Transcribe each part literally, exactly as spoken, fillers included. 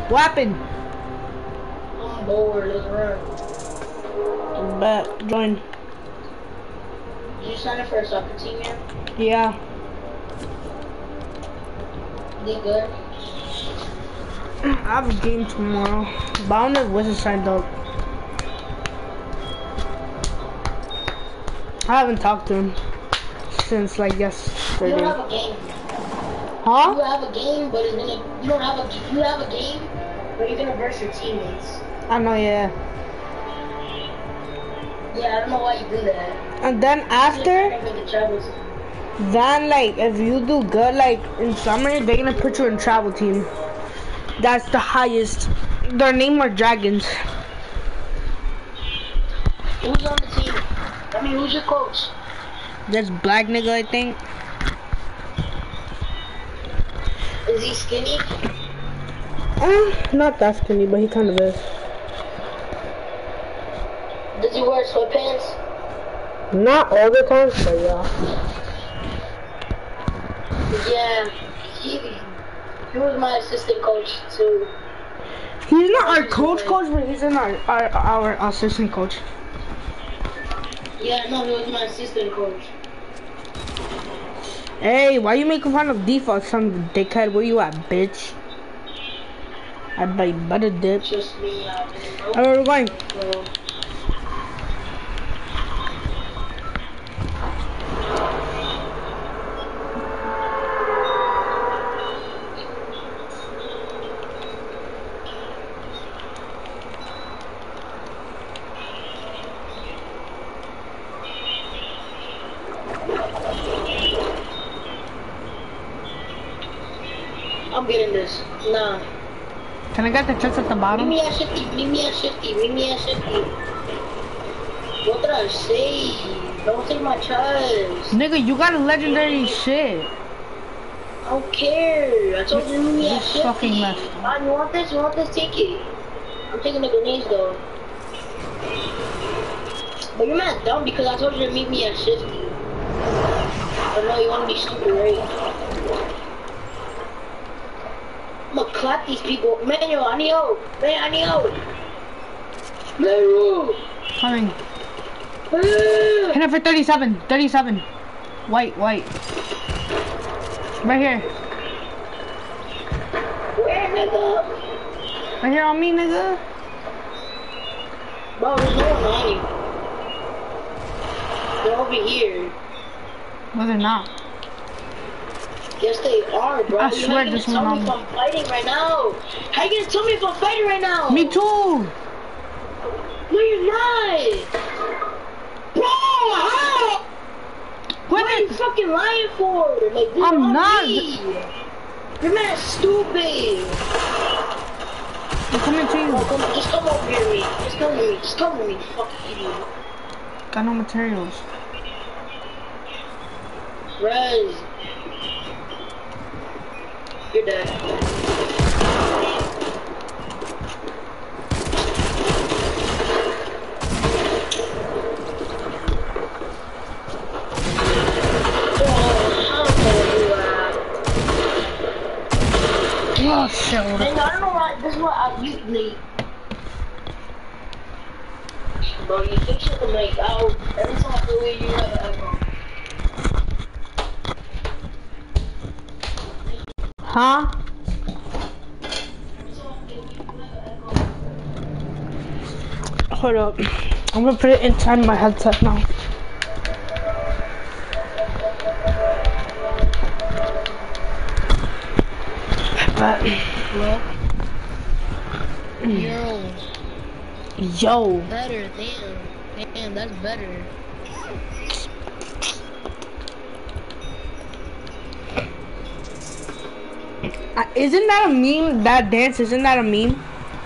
What happened? I'm bored, let's run. Bet, join. Did you sign up for a soccer team yet? Yeah. They good? I have a game tomorrow. But I don't know if Wizard signed up. I haven't talked to him since like yesterday. You don't have a game. Huh? You have a game, but it's gonna. You don't have a. You have a game, but you're gonna verse your teammates. I know, yeah. Yeah, I don't know why you do that. And then after, then like if you do good like in summer, they're gonna put you in travel team. That's the highest. Their name are Dragons. Who's on the team? I mean, who's your coach? That's black nigga, I think. Is he skinny? Uh, not that skinny, but he kind of is. Does he wear sweatpants? Not all the time, but yeah. Yeah, he, he was my assistant coach too. He's not our coach coach, but he's in our, our, our assistant coach. Yeah, no, he was my assistant coach. Hey, why you making fun of default, son of a dickhead? Where you at, bitch? I bet you better dip. Just me out there, Where are we going? bro. I'm getting this. Nah. Can I get the chest at the Meet bottom? me at fifty. Meet me at fifty. Meet me at fifty. What did I say? Don't take my chest. Nigga, you got a legendary shit. I don't care. I told you to meet me at This fifty. fucking left. Ah, you want this? You want this? Take it. I'm taking the grenades though. But you're not dumb because I told you to meet me at fifty. But no, you want to be stupid, right? I'm gonna clap these people. Manuel, I need help. Man, I need help. Manuel. Coming. Ah. Hit it for thirty-seven. thirty-seven. White, white. Right here. Where, nigga? Right here on me, nigga. Bro, there's no one on you. They're over here. No, they're not. Yes, they are, bro. I You're swear not this gonna one tell me on if I'm fighting right now. How you gonna tell me if I'm fighting right now? Me too. No, you're not. Bro, how? What What are you the? fucking lying for? Like, this I'm on not. me. You're mad stupid. I'm coming to you. Oh, come on, just come over here to me. Just come to me. Just come to me, fucking idiot. Got no materials. Rez. You're dead. Oh shit. And I don't know why, this is what I usually... Bro, you fix it to make out. Every time I feel weird, you have an echo. Huh? Hold up. I'm gonna put it inside my headset now. But, Hello? Yo. yo. Better, damn. Damn, that's better. Uh, isn't that a meme? That dance, isn't that a meme?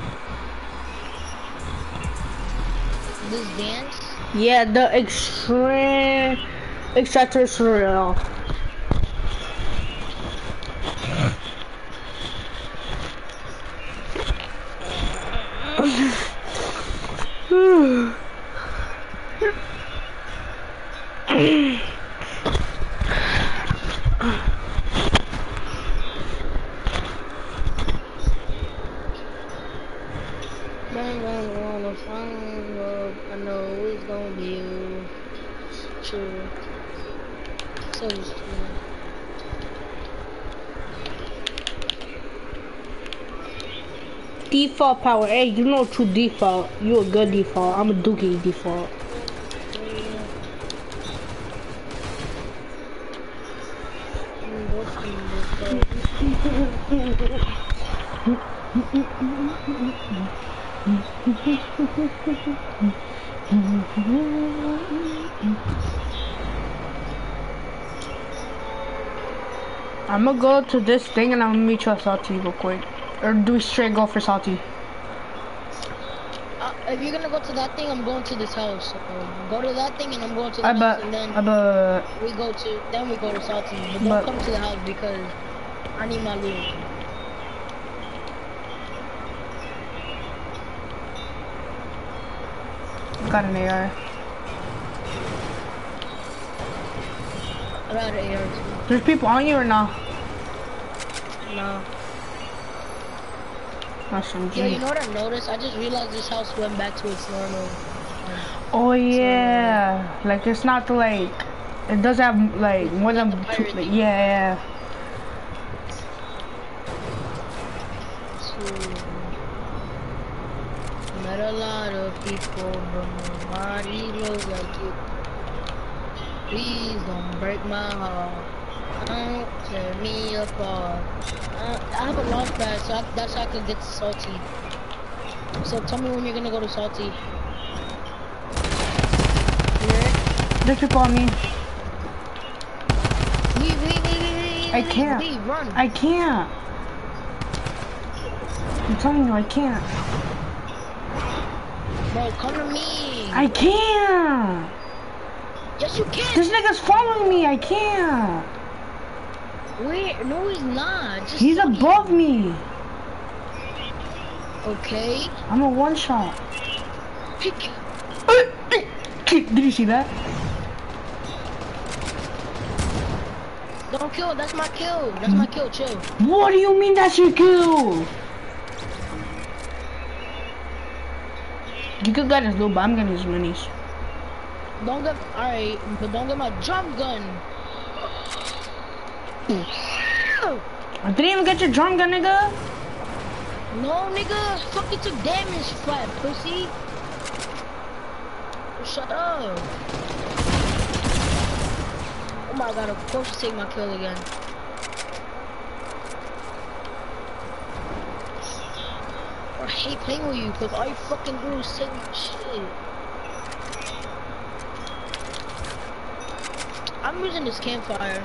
This dance? Yeah, the extreme extraterrestrial. don't wanna find love. I know it's gonna be you. True. So it's true. Default power. Hey, you know true default. You a good default. I'm a dookie default. I'm gonna go to this thing and I'm gonna meet you at Salty real quick. Or do we straight go for Salty? Uh, if you're gonna go to that thing, I'm going to this house. So go to that thing and I'm going to the I house bet, and then I bet. we go to, then we go to Salty. But don't But- come to the house because I need my loot. Got an A R. I got an A R too. There's people on you or not? No. That's some Yeah, G. you know what I noticed? I just realized this house went back to its normal. Um, Oh yeah, like it's not like it does have like more than the two. pirate Like, thing. yeah, so, met a lot of people, but nobody looks like you. Please don't break my heart. Don't tear me apart. Uh, I have a launch pad, so I, that's how I can get to Salty. So tell me when you're gonna go to Salty. You ready? there's people on me. Leave, leave, leave, leave, leave, I leave, can't. leave, run. I can't. I'm telling you, I can't. Bro, come to me. I can't. Yes, you can. This nigga's following me. I can't. Where? No, he's not. Just He's leave. above me. Okay. I'm a one shot. Pick. Did you see that? Don't kill. That's my kill. That's my kill. Chill. What do you mean that's your kill? You could get his little, but I'm getting his minis. Don't get. Alright, but don't get my drum gun. I didn't even get your drum gun, nigga. No, nigga. Fucking took damage, flat pussy. Shut up. Oh my god, of course you take my kill again. I hate playing with you because all you fucking do is take my shit. I'm using this campfire.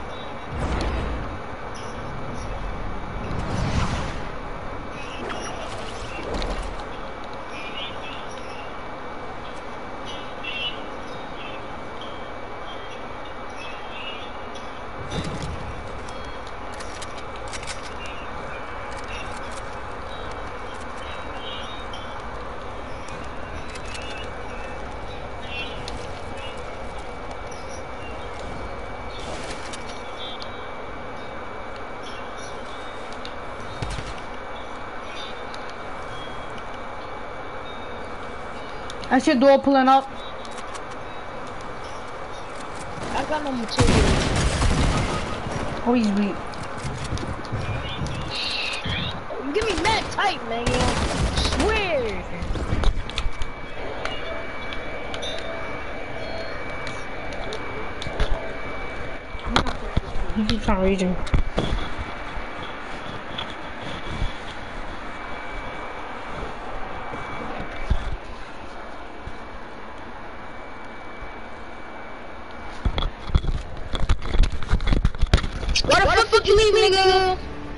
I see a door pulling up. I got no material. Oh, he's weak. You give me mad tight, man. You know? Swear. He keeps on raging. Why the fuck did you leave, nigga?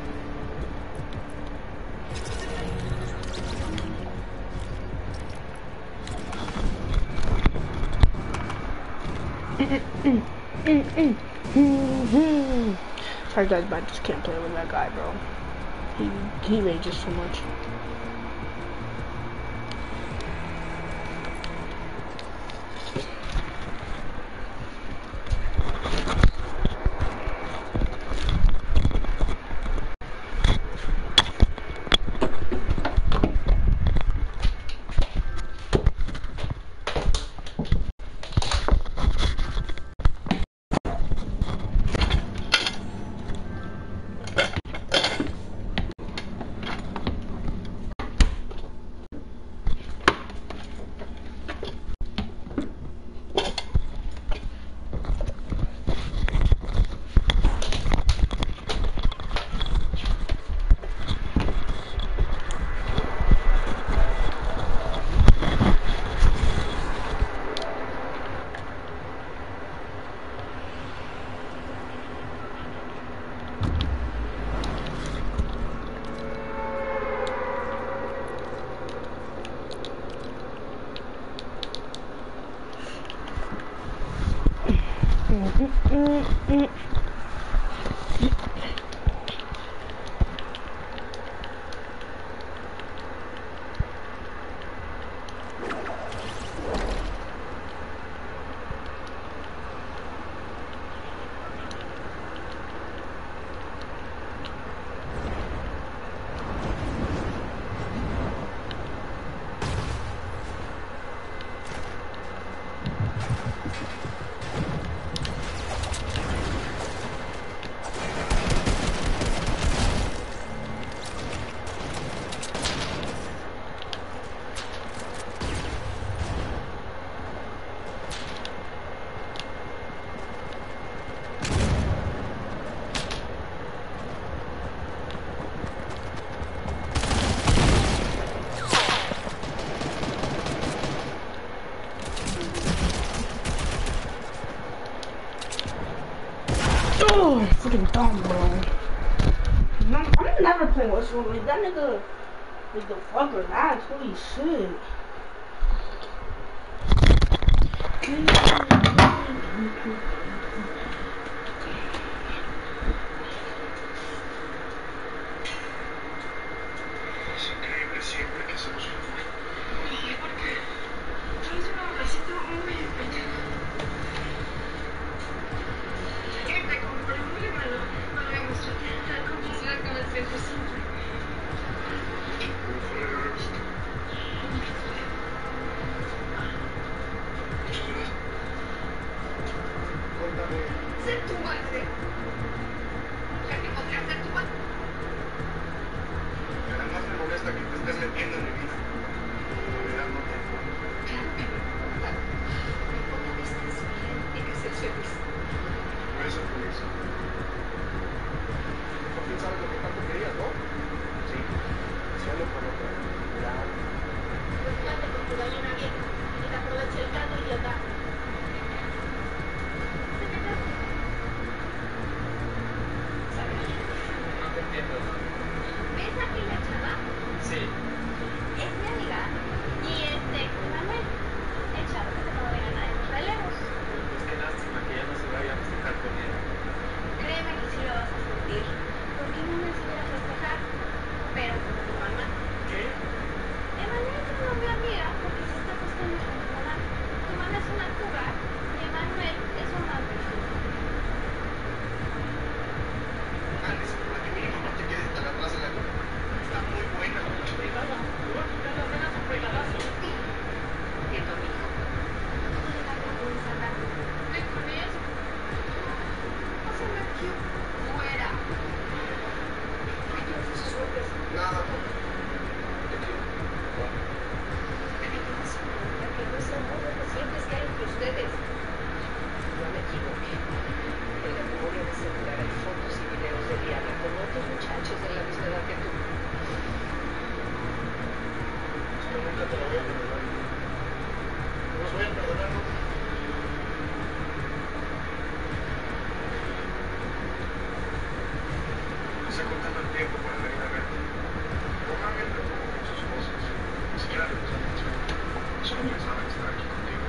Sorry guys, but I just can't play with that guy, bro. He he rages so much. fucking dumb, bro. No, I'm never playing West Room. Like, that nigga, like, the fuck relax. Holy shit. Ser tu madre. Ya que podría ser tu madre. Además me molesta que te estés metiendo en mi vida. En realidad no te importa. Claro que me importa. Me importa que estés bien y que seas feliz. Por eso feliz. Por fin sabes lo que tanto querías, ¿no? Sí. Solo por otra. Claro. Preocúpate con tu gallina vieja y te aproveche el caldo idiota. ¿Ves a aquella chava? Sí. Es mi amiga y es de Manuel, el chavo que te acaba de ganar en los relevos. Pues qué lástima que ya no se vaya a festejar con él. Créeme que sí lo vas a sentir. ¿Por qué no me enseñas a festejar? Pero como tu mamá. ¿Qué? Emanuel te lo ve amiga porque se está acostando con tu mamá. Tu mamá es una cuba y Emanuel es un mal perfil. Alex, para que mínimo no te quedes tan atrás en la vida. Está muy buena. Cuidado, te voy a quitar las venas a fregadazos. Quieto, mijo. No te dejes vergüenza, ¿verdad? ¿Ven con él? Pásame aquí. Fuera. Ay, no te sueltes. Nada, no. Te quiero. ¿Qué te pasa? Que no es amor lo que sientes que hay entre ustedes. No me equivoqué. En la memoria de celular hay fotos y videos de Diana con otros muchachos de la misma edad que tú. Yo nunca te lo voy a perdonar. No los voy a perdonar nunca. No se contando el tiempo para venir a verte. Normalmente como con sus cosas. Ni siquiera le puse atención. Solo pensaba en estar aquí contigo.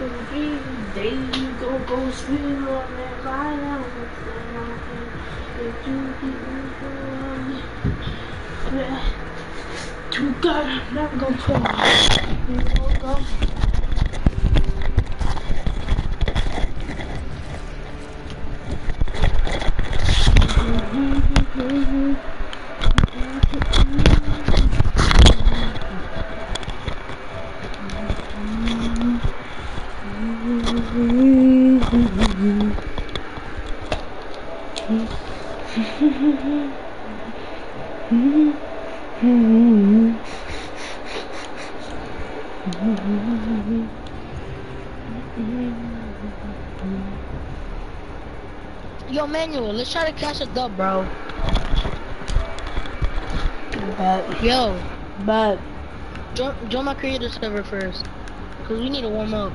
There you go, go swim on that line. To God, I'm not gonna fall. Yo, Manuel, let's try to catch a dub, bro. But, Yo, but, join, join my creator server first, cause we need to warm up.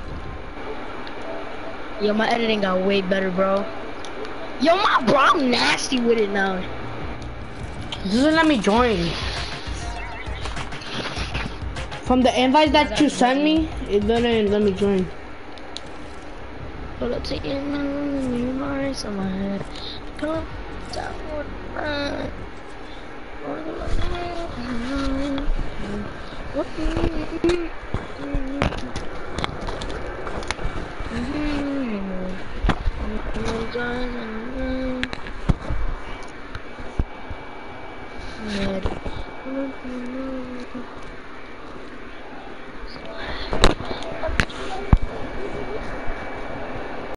Yo, my editing got way better, bro. Yo, my bro, I'm nasty with it now. it doesn't let me join. From the invite that you sent me, it didn't let me join. But I'm taking my room, my eyes on my head. Come down, run.